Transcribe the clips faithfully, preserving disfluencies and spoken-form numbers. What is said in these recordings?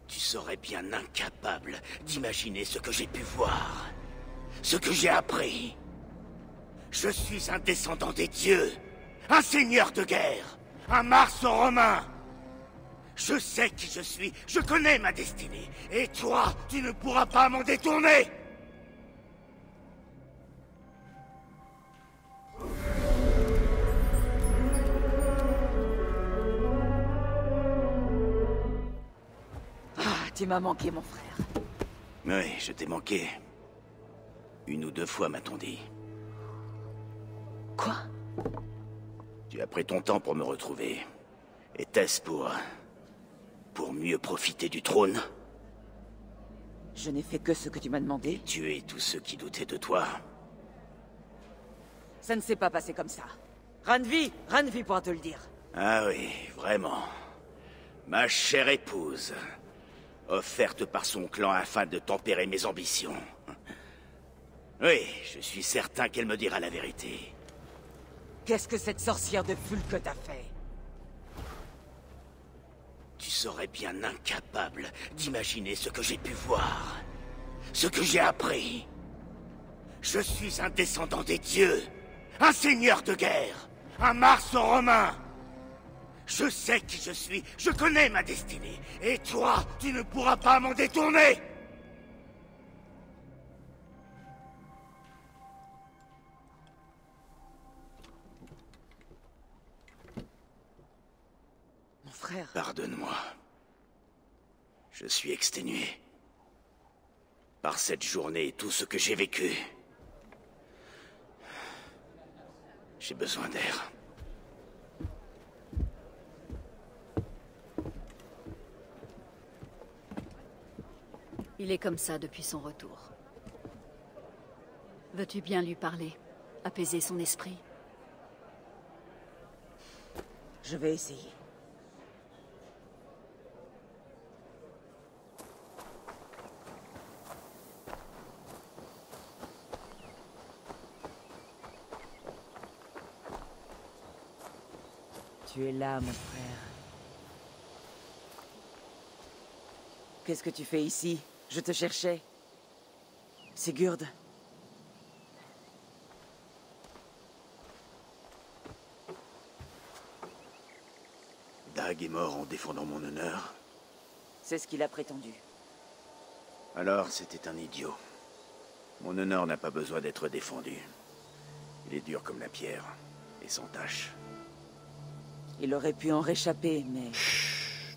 Tu serais bien incapable d'imaginer ce que j'ai pu voir. Ce que j'ai appris. Je suis un descendant des dieux. Un seigneur de guerre. Un Mars romain. Je sais qui je suis. Je connais ma destinée. Et toi, tu ne pourras pas m'en détourner. Ah, tu m'as manqué, mon frère. Oui, je t'ai manqué. Une ou deux fois, m'a-t-on dit. Quoi? Tu as pris ton temps pour me retrouver. Était-ce pour... pour mieux profiter du trône? Je n'ai fait que ce que tu m'as demandé. Tuer tous ceux qui doutaient de toi. Ça ne s'est pas passé comme ça. Ranvi, Ranvi pourra te le dire. Ah oui, vraiment. Ma chère épouse. Offerte par son clan afin de tempérer mes ambitions. Oui, je suis certain qu'elle me dira la vérité. Qu'est-ce que cette sorcière de Fulke t'a fait? Tu serais bien incapable d'imaginer ce que j'ai pu voir. Ce que j'ai appris. Je suis un descendant des dieux. Un seigneur de guerre. Un Mars romain. Je sais qui je suis. Je connais ma destinée. Et toi, tu ne pourras pas m'en détourner. Mon frère... Pardonne-moi. Je suis exténué. Par cette journée et tout ce que j'ai vécu. J'ai besoin d'air. Il est comme ça depuis son retour. Veux-tu bien lui parler? Apaiser son esprit? Je vais essayer. Tu es là, mon frère. Qu'est-ce que tu fais ici? Je te cherchais. Sigurd. Dag est mort en défendant mon honneur. C'est ce qu'il a prétendu. Alors, c'était un idiot. Mon honneur n'a pas besoin d'être défendu. Il est dur comme la pierre, et sans tache. Il aurait pu en réchapper, mais... Chut.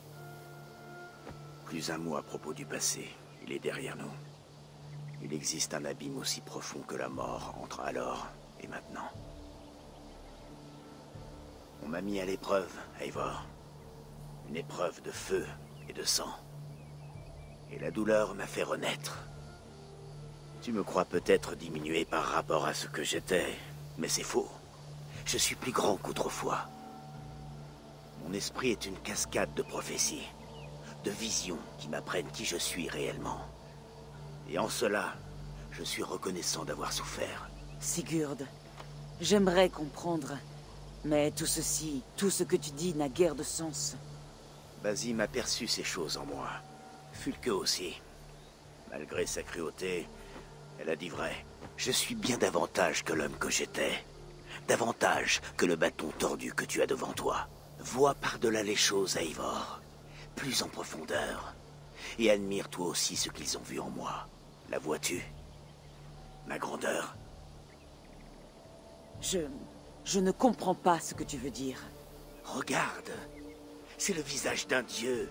Plus un mot à propos du passé. Il est derrière nous. Il existe un abîme aussi profond que la mort entre alors et maintenant. On m'a mis à l'épreuve, Eivor. Une épreuve de feu et de sang. Et la douleur m'a fait renaître. Tu me crois peut-être diminué par rapport à ce que j'étais, mais c'est faux. Je suis plus grand qu'autrefois. Mon esprit est une cascade de prophéties, de visions qui m'apprennent qui je suis réellement. Et en cela, je suis reconnaissant d'avoir souffert. Sigurd, j'aimerais comprendre, mais tout ceci, tout ce que tu dis n'a guère de sens. Basim a perçu ces choses en moi. Fulke aussi. Malgré sa cruauté, elle a dit vrai. Je suis bien davantage que l'homme que j'étais. Davantage que le bâton tordu que tu as devant toi. Vois par-delà les choses, Eivor. Plus en profondeur. Et admire toi aussi ce qu'ils ont vu en moi. La vois-tu? Ma grandeur. Je... je ne comprends pas ce que tu veux dire. Regarde. C'est le visage d'un dieu.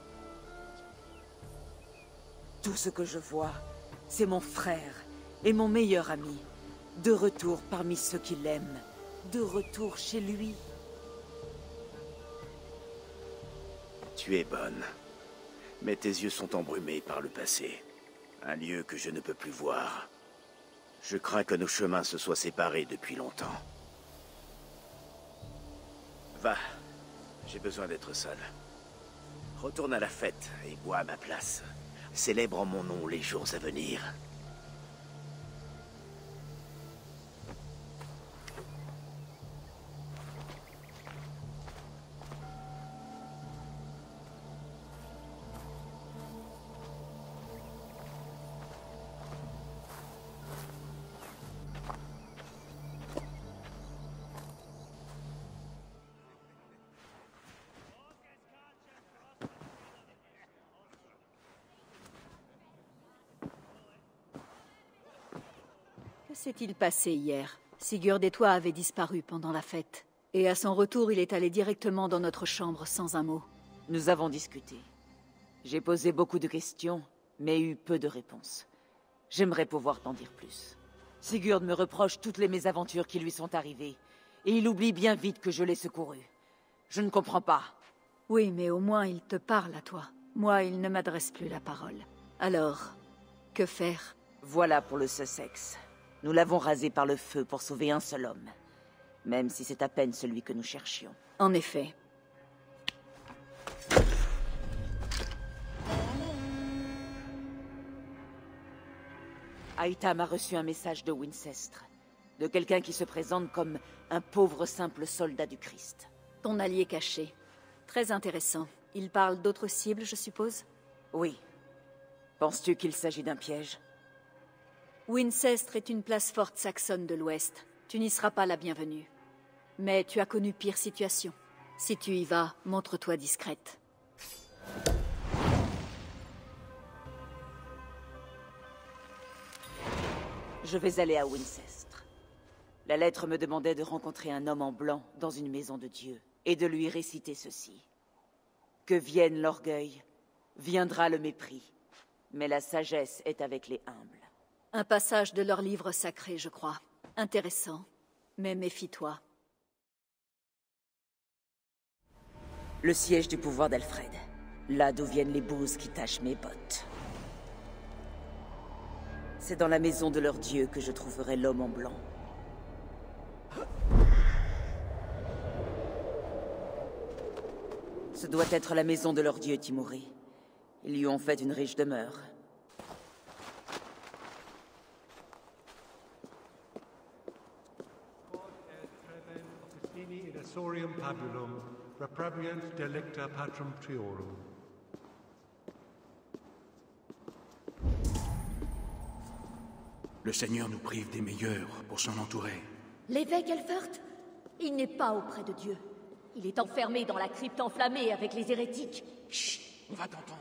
Tout ce que je vois, c'est mon frère et mon meilleur ami. De retour parmi ceux qui l'aiment. De retour chez lui. Tu es bonne. Mais tes yeux sont embrumés par le passé. Un lieu que je ne peux plus voir. Je crains que nos chemins se soient séparés depuis longtemps. Va. J'ai besoin d'être seul. Retourne à la fête et bois à ma place. Célèbre en mon nom les jours à venir. s'est-il passé hier? Sigurd et toi avez disparu pendant la fête. Et à son retour, il est allé directement dans notre chambre sans un mot. Nous avons discuté. J'ai posé beaucoup de questions, mais eu peu de réponses. J'aimerais pouvoir t'en dire plus. Sigurd me reproche toutes les mésaventures qui lui sont arrivées, et il oublie bien vite que je l'ai secouru. Je ne comprends pas. Oui, mais au moins il te parle à toi. Moi, il ne m'adresse plus la parole. Alors, que faire? Voilà pour le Sussex. Nous l'avons rasé par le feu pour sauver un seul homme. Même si c'est à peine celui que nous cherchions. En effet. Aitam a reçu un message de Wincestre, de quelqu'un qui se présente comme un pauvre simple soldat du Christ. Ton allié caché. Très intéressant. Il parle d'autres cibles, je suppose? Oui. Penses-tu qu'il s'agit d'un piège? Wincestre est une place forte saxonne de l'Ouest. Tu n'y seras pas la bienvenue. Mais tu as connu pire situation. Si tu y vas, montre-toi discrète. Je vais aller à Wincestre. La lettre me demandait de rencontrer un homme en blanc dans une maison de Dieu, et de lui réciter ceci. Que vienne l'orgueil, viendra le mépris, mais la sagesse est avec les humbles. Un passage de leur livre sacré, je crois. Intéressant, mais méfie-toi. Le siège du pouvoir d'Alfred. Là d'où viennent les bouses qui tachent mes bottes. C'est dans la maison de leur dieu que je trouverai l'homme en blanc. Ce doit être la maison de leur dieu, Timori. Ils lui ont fait une riche demeure. Le Seigneur nous prive des meilleurs pour s'en entourer. L'évêque Elfert? Il n'est pas auprès de Dieu. Il est enfermé dans la crypte enflammée avec les hérétiques. Chut, on va t'entendre.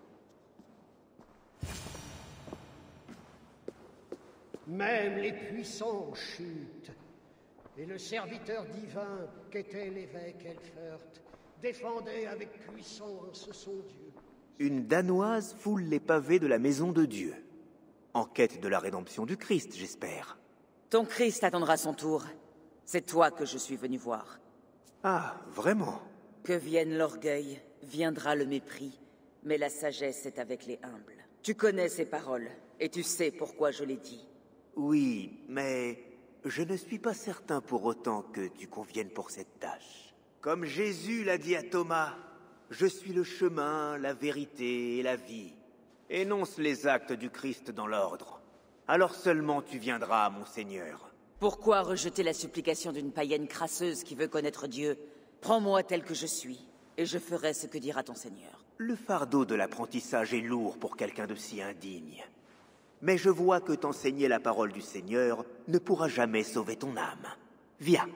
Même les puissants chutent. Et le serviteur divin qu'était l'évêque Elfert défendait avec puissance son Dieu. Une Danoise foule les pavés de la maison de Dieu. En quête de la rédemption du Christ, j'espère. Ton Christ attendra son tour. C'est toi que je suis venu voir. Ah, vraiment? Que vienne l'orgueil, viendra le mépris, mais la sagesse est avec les humbles. Tu connais ces paroles, et tu sais pourquoi je les dis. Oui, mais je ne suis pas certain pour autant que tu conviennes pour cette tâche. Comme Jésus l'a dit à Thomas, je suis le chemin, la vérité et la vie. Énonce les actes du Christ dans l'ordre. Alors seulement tu viendras, mon Seigneur. Pourquoi rejeter la supplication d'une païenne crasseuse qui veut connaître Dieu? Prends-moi tel que je suis, et je ferai ce que dira ton Seigneur. Le fardeau de l'apprentissage est lourd pour quelqu'un de si indigne. Mais je vois que t'enseigner la parole du Seigneur ne pourra jamais sauver ton âme. Viens.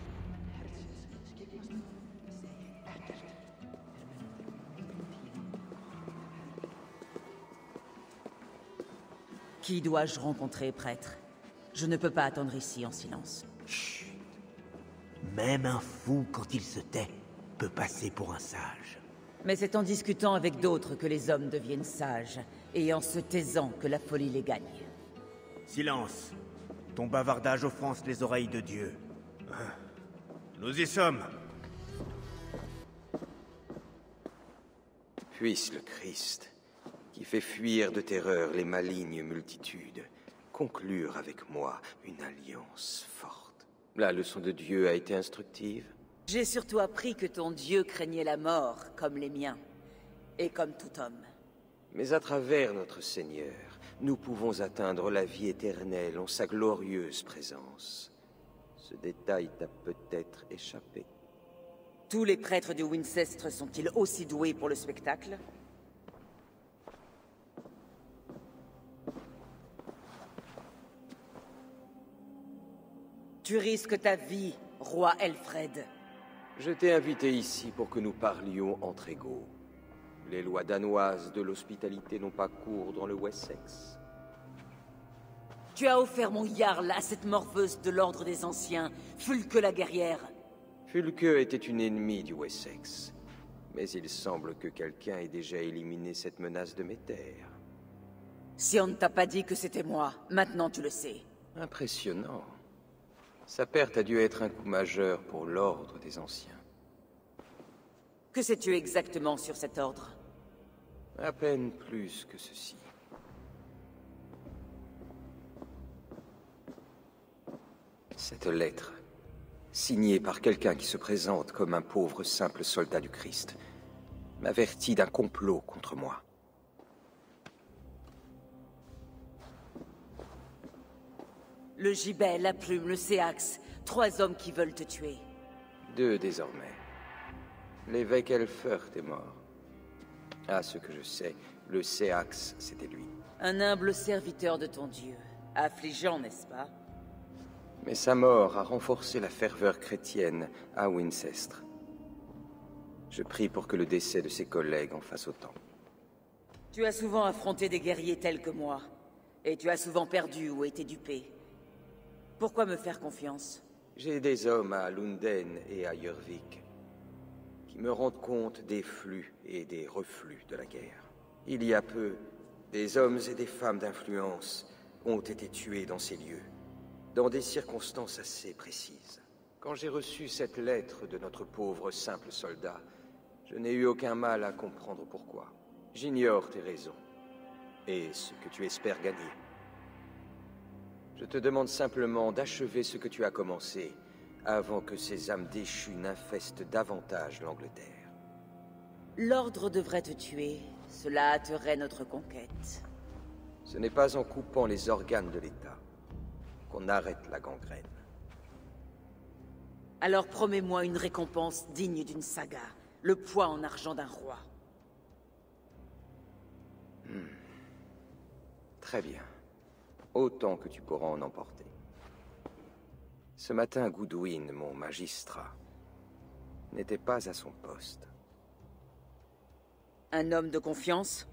Qui dois-je rencontrer, prêtre? Je ne peux pas attendre ici en silence. Chut. Même un fou, quand il se tait, peut passer pour un sage. Mais c'est en discutant avec d'autres que les hommes deviennent sages, et en se taisant que la folie les gagne. Silence. Ton bavardage offense les oreilles de Dieu. Nous y sommes. Puisse le Christ, qui fait fuir de terreur les malignes multitudes, conclure avec moi une alliance forte. La leçon de Dieu a été instructive. J'ai surtout appris que ton Dieu craignait la mort, comme les miens, et comme tout homme. Mais à travers notre Seigneur, nous pouvons atteindre la vie éternelle en sa glorieuse présence. Ce détail t'a peut-être échappé. Tous les prêtres de Wincestre sont-ils aussi doués pour le spectacle? Tu risques ta vie, roi Elfred. Je t'ai invité ici pour que nous parlions entre égaux. Les lois danoises de l'hospitalité n'ont pas cours dans le Wessex. Tu as offert mon Jarl à cette morveuse de l'Ordre des Anciens, Fulke la guerrière. Fulke était une ennemie du Wessex. Mais il semble que quelqu'un ait déjà éliminé cette menace de mes terres. Si on ne t'a pas dit que c'était moi, maintenant tu le sais. Impressionnant. Sa perte a dû être un coup majeur pour l'Ordre des Anciens. Que sais-tu exactement sur cet ordre? À peine plus que ceci. Cette lettre, signée par quelqu'un qui se présente comme un pauvre simple soldat du Christ, m'avertit d'un complot contre moi. Le gibet, la plume, le séax, trois hommes qui veulent te tuer. Deux désormais. L'évêque Elfert est mort. À ce que je sais, le séax, c'était lui. Un humble serviteur de ton Dieu. Affligeant, n'est-ce pas? Mais sa mort a renforcé la ferveur chrétienne à Wincestre. Je prie pour que le décès de ses collègues en fasse autant. Tu as souvent affronté des guerriers tels que moi. Et tu as souvent perdu ou été dupé. Pourquoi me faire confiance? J'ai des hommes à Lunden et à Jörvik qui me rendent compte des flux et des reflux de la guerre. Il y a peu, des hommes et des femmes d'influence ont été tués dans ces lieux, dans des circonstances assez précises. Quand j'ai reçu cette lettre de notre pauvre simple soldat, je n'ai eu aucun mal à comprendre pourquoi. J'ignore tes raisons et ce que tu espères gagner. Je te demande simplement d'achever ce que tu as commencé avant que ces âmes déchues n'infestent davantage l'Angleterre. L'ordre devrait te tuer. Cela hâterait notre conquête. Ce n'est pas en coupant les organes de l'État qu'on arrête la gangrène. Alors promets-moi une récompense digne d'une saga. Le poids en argent d'un roi. Hmm. Très bien. Autant que tu pourras en emporter. Ce matin, Goodwin, mon magistrat, n'était pas à son poste. Un homme de confiance?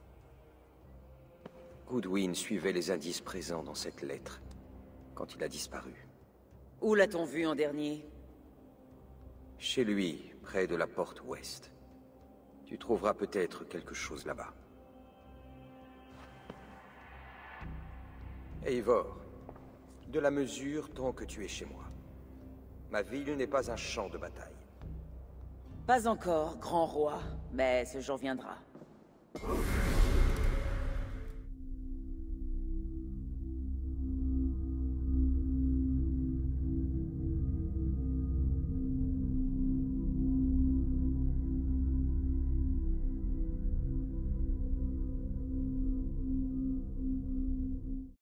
Goodwin suivait les indices présents dans cette lettre, quand il a disparu. Où l'a-t-on vu en dernier? Chez lui, près de la porte ouest. Tu trouveras peut-être quelque chose là-bas. Eivor, de la mesure tant que tu es chez moi. Ma ville n'est pas un champ de bataille. Pas encore, grand roi, mais ce jour viendra.